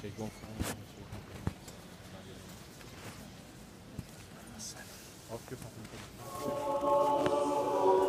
si gonfano. Occhio, fate un po' di...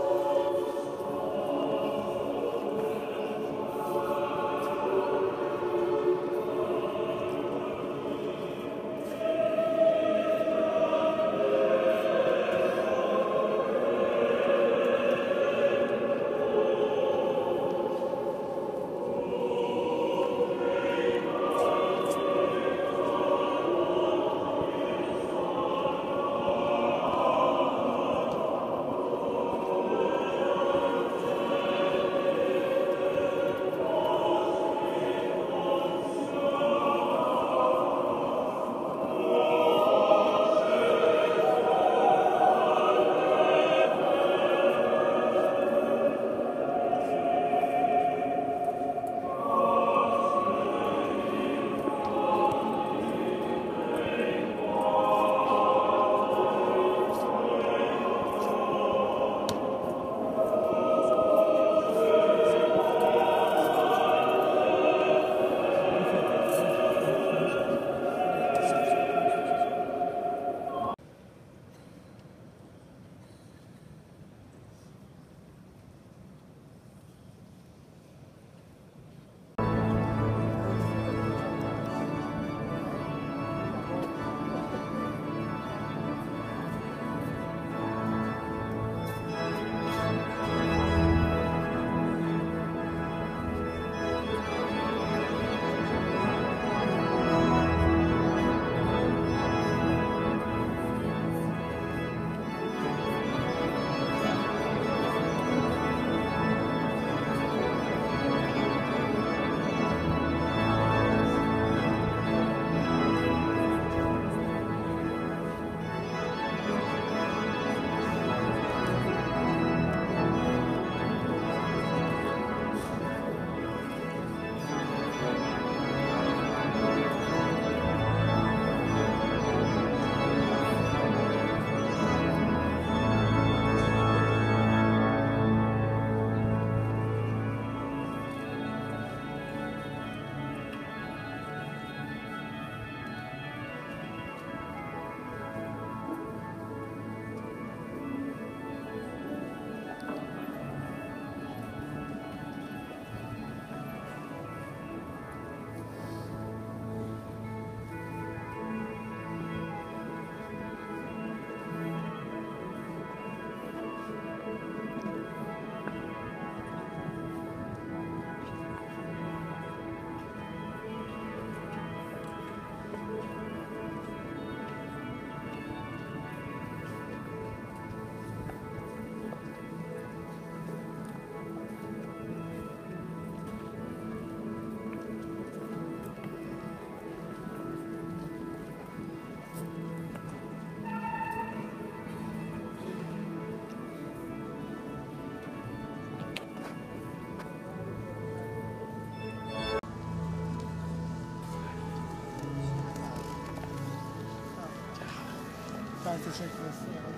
Tanto c'è questo.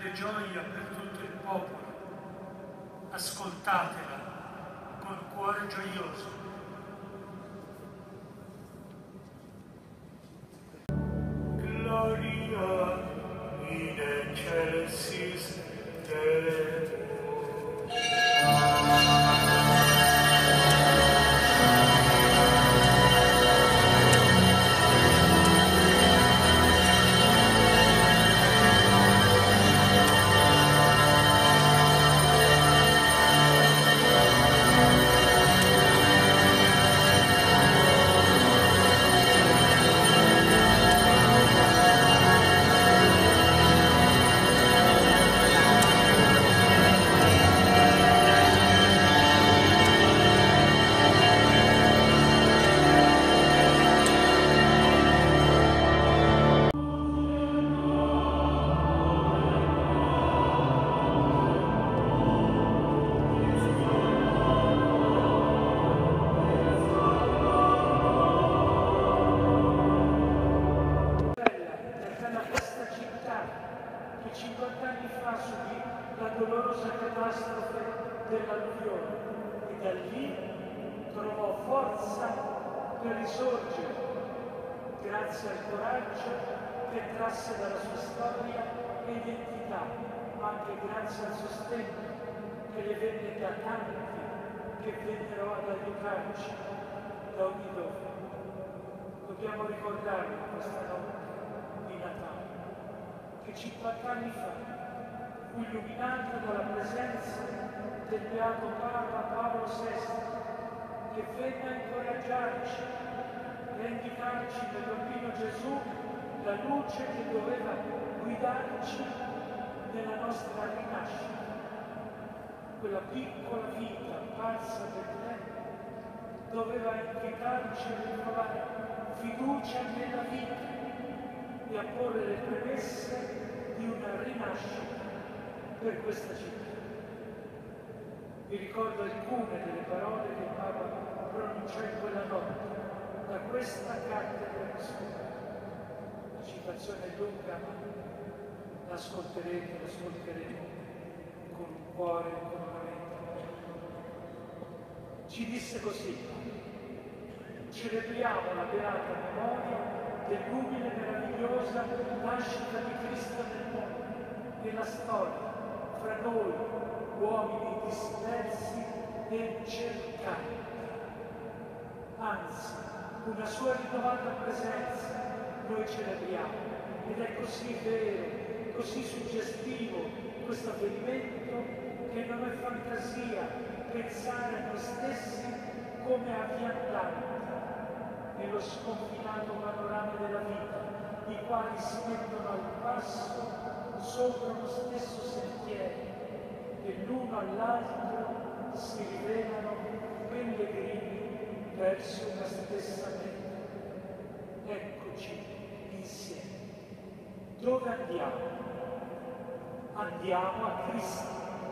grande gioia per tutto il popolo. Ascoltatela con cuore gioioso. Gloria in excelsis Deo. Dell'alluvione e da lì trovò forza per risorgere, grazie al coraggio che trasse dalla sua storia e identità, ma anche grazie al sostegno che le venne da tanti che vennero ad aiutarci da ogni dove. Dobbiamo ricordarlo questa notte di Natale, che 50 anni fa fu illuminata dalla presenza del Beato Papa Paolo VI, che venne a incoraggiarci e a indicarci nel bambino Gesù la luce che doveva guidarci nella nostra rinascita. Quella piccola vita apparsa per te doveva invitarci a ritrovare fiducia nella vita e a porre le premesse di una rinascita per questa città. Vi ricordo alcune delle parole che Papa pronunciò in quella notte da questa cattedra di scuola. La citazione è lunga, ma l'ascolteremo con un cuore e con una mente. Ci disse così: celebriamo la beata memoria dell'umile e meravigliosa nascita di Cristo nel mondo, nella storia, fra noi, uomini dispersi e cercanti. Anzi, una sua rinnovata presenza noi celebriamo, ed è così vero, così suggestivo questo avvenimento che non è fantasia pensare a noi stessi come a viandanti nello sconfinato panorama della vita, i quali si mettono al passo sopra lo stesso sentiero e l'uno all'altro si rivelano pellegrini verso una stessa meta. Eccoci insieme. Dove andiamo? Andiamo a Cristo.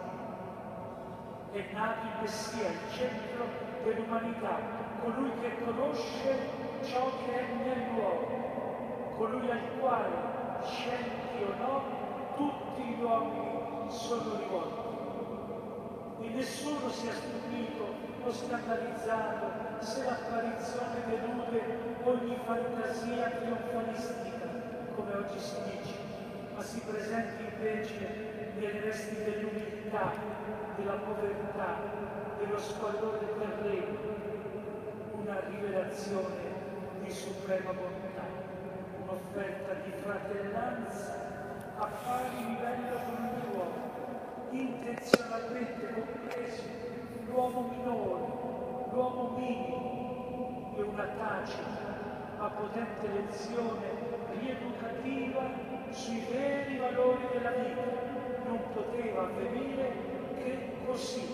È nato il Messia, il centro dell'umanità, colui che conosce ciò che è nell'uomo, colui al quale, scelti o no, tutti gli uomini sono rivolti. E nessuno sia stupito o scandalizzato se l'apparizione delude ogni fantasia trionfalistica, come oggi si dice, ma si presenti invece nei resti dell'umiltà, della povertà, dello squallore terreno, una rivelazione di suprema bontà, un'offerta di fratellanza a pari livello con ogni uomo, intenzionalmente compreso l'uomo minore, l'uomo minimo, e una tacita ma potente lezione rieducativa sui veri valori della vita. Non poteva avvenire che così.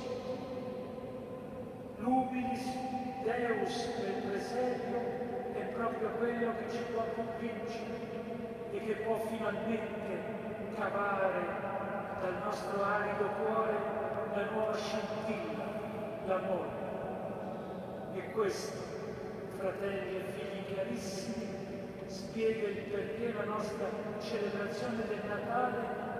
L'humilis Deus del presepio è proprio quello che ci può convincere e che può finalmente cavare dal nostro arido cuore la nuova scintilla, l'amore. E questo, fratelli e figli carissimi, spiega il perché la nostra celebrazione del Natale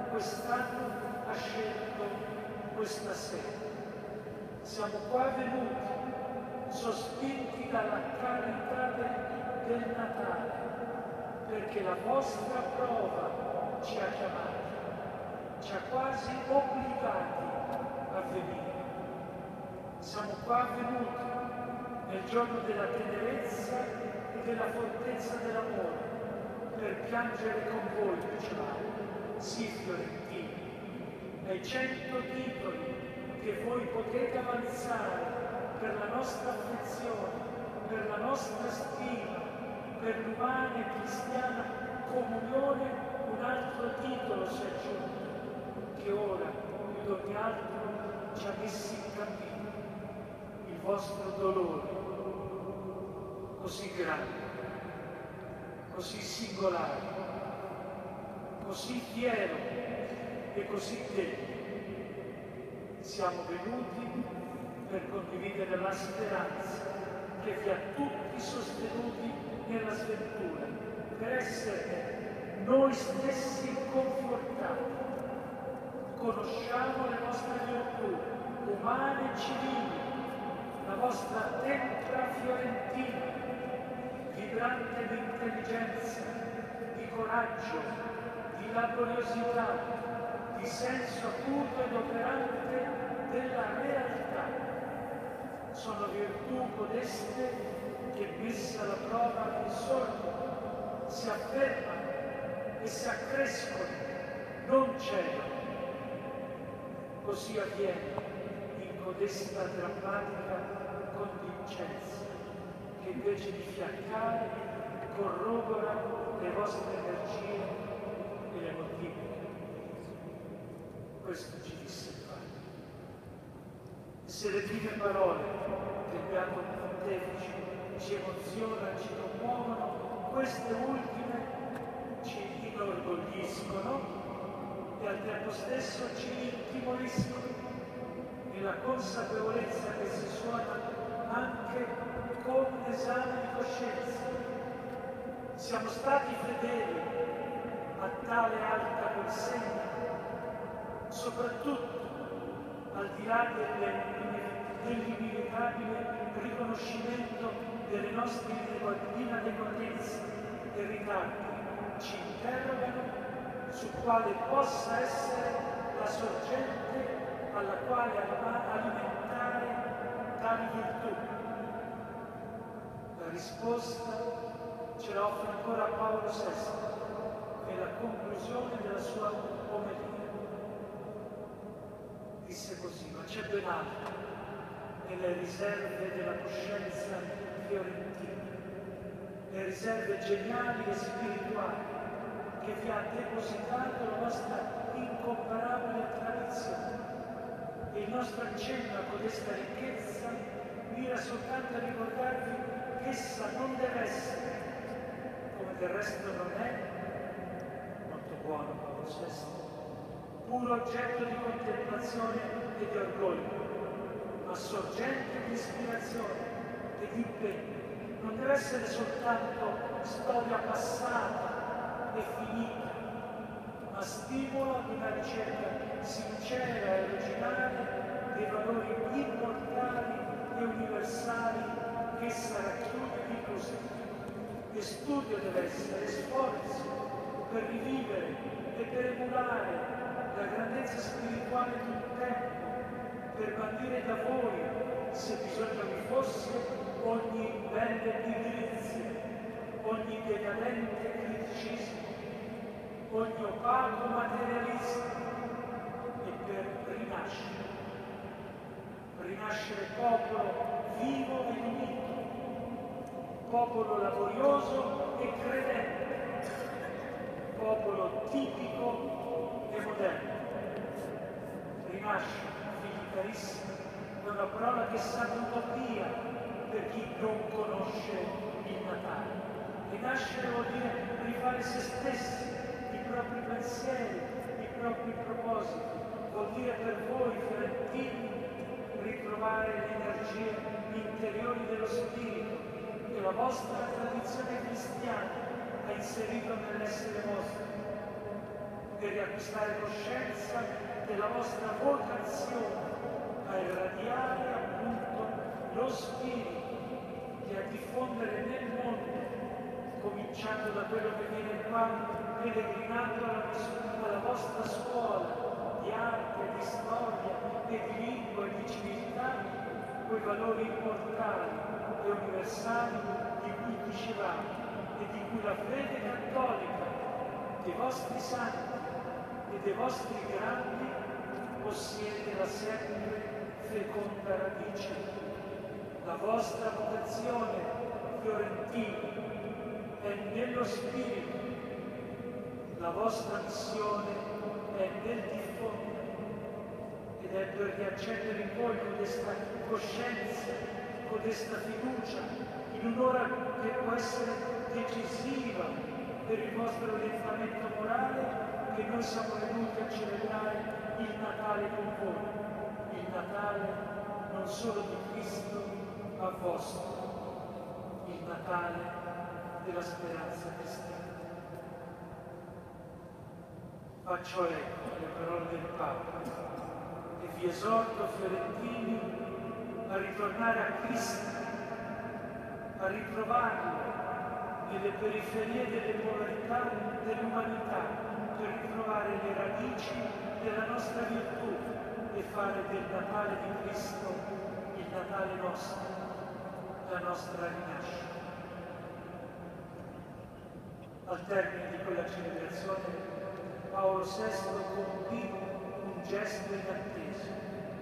quest'anno ha scelto questa sede. Siamo qua venuti, sospinti dalla carità del Natale, perché la vostra prova ci ha chiamati, ci ha quasi obbligati a venire. Siamo qua venuti nel giorno della tenerezza e della fortezza dell'amore per piangere con voi, dicevamo, sì fiorentini, ai 100 titoli che voi potete avanzare per la nostra affezione, per la nostra stima, per l'umana e cristiana comunione, un altro titolo si è aggiunto, che ora più di ogni altro ci ha messi in cammino, il vostro dolore, così grande, così singolare, così fiero e così degno. Siamo venuti per condividere la speranza che vi ha tutti sostenuti nella sventura, per essere noi stessi confortati. Conosciamo le vostre virtù umane e civili, la vostra tempra fiorentina, vibrante di intelligenza, di coraggio, di laboriosità, di senso acuto ed operante della realtà. Sono virtù codeste che, messa alla prova, risorgono, si affermano e si accrescono, non cedono. Così avviene in codesta drammatica contingenza, che invece di fiaccare corrobora le vostre energie e le moltiplica. Questo ci disse il Padre. E se le prime parole del Beato Pontefice ci emozionano, ci commuovono, queste ultime ci inorgogliscono e al tempo stesso ci intimoriscono nella consapevolezza che si suona anche con un esame di coscienza. Siamo stati fedeli a tale alta consegna, soprattutto al di là dell'inevitabile riconoscimento delle nostre inadeguatezze e ritardi, ci interrogano su quale possa essere la sorgente alla quale alimentare tali virtù. La risposta ce la offre ancora Paolo VI nella conclusione della sua omelia. Disse così: ma c'è ben altro nelle riserve della coscienza fiorentina, le riserve geniali e spirituali che vi ha depositato la nostra incomparabile tradizione. E il nostro accenno a codesta ricchezza mira soltanto a ricordarvi che essa non deve essere, come del resto non è, molto buono Paolo VI, puro oggetto di contemplazione e di orgoglio, ma sorgente di ispirazione e di impegno. Non deve essere soltanto storia passata e finita, ma stimolo ad una ricerca sincera e originale dei valori immortali e universali che essa racchiude di così. E studio deve essere sforzo per rivivere e per emulare la grandezza spirituale di un tempo, per bandire da voi, se bisogno vi fosse, ogni bella pigrizia, ogni decadente criticismo, ogni opaco materialismo, e per rinascere popolo vivo e unito, popolo laborioso e credente, popolo tipico e moderno. Rinascere, figli carissimi, è una parola che sa d'utopia per chi non conosce il Natale. Rinascere vuol dire rifare se stessi, i propri pensieri, i propri propositi. Vuol dire per voi, fiorentini, ritrovare le energie interiori dello spirito che la vostra tradizione cristiana ha inserito nell'essere vostro. per riacquistare coscienza della vostra vocazione a irradiare appunto lo spirito e a diffondere nel mondo, cominciando da quello che viene qua pellegrinato alla vostra scuola di arte, di storia e di lingua e di civiltà, quei valori immortali e universali di cui dicevamo e di cui la fede cattolica dei vostri santi e dei vostri grandi possiede la sempre feconda radice. La vostra vocazione fiorentina è nello spirito, la vostra missione è nel diffondere, ed è per riaccendere in voi questa coscienza, questa fiducia, in un'ora che può essere decisiva per il vostro orientamento morale, che noi siamo venuti a celebrare il Natale con voi, il Natale non solo di Cristo, ma vostro, il Natale della speranza cristiana. Faccio eco alle parole del Papa e vi esorto, fiorentini, a ritornare a Cristo, a ritrovarlo nelle periferie delle polarità dell'umanità, per ritrovare le radici della nostra virtù e fare del Natale di Cristo il Natale nostro, la nostra rinascita. Al termine di quella celebrazione, Paolo VI compì un gesto inatteso.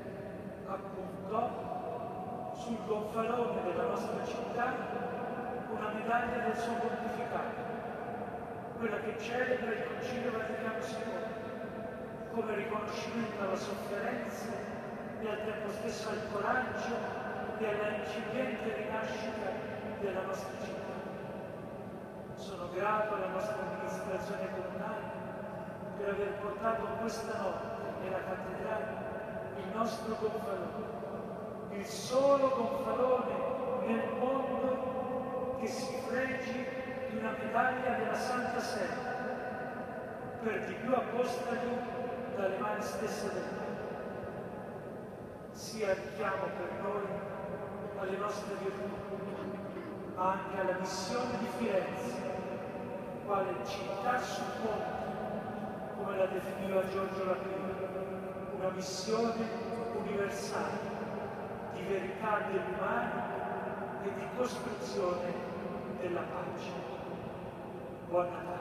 Appuntò sul gonfalone della nostra città una medaglia del suo pontificato, quella che celebra il Concilio Vaticano II, come riconoscimento alla sofferenza e al tempo stesso al coraggio e alla incipiente rinascita della nostra città. Sono grato alla nostra amministrazione comunale per aver portato questa notte nella cattedrale il nostro gonfalone, il solo gonfalone nel mondo che si fregi di una medaglia della Santa Sede, per di più apostoli dalle mani stesse del Papa. Sia richiamo per noi alle nostre virtù, ma anche alla missione di Firenze, quale città sul monte, come la definiva Giorgio Lapini, una missione universale di verità dell'umano e di costruzione della pace. Buon Natale.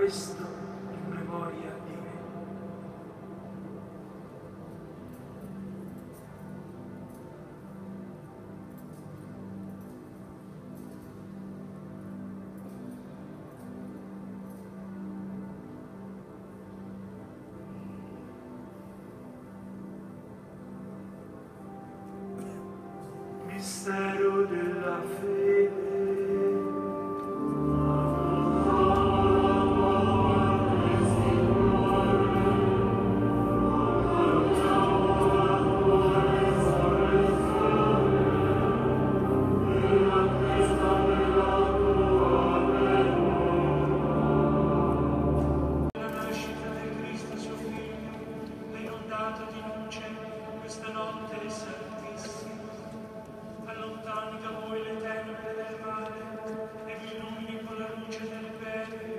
questo in memoria di me. Mistero della fede. La nascita di Cristo suo Figlio, è inondato di luce questa notte santissima. Allontani da voi le tenebre del male e vi illumini con la luce del bene.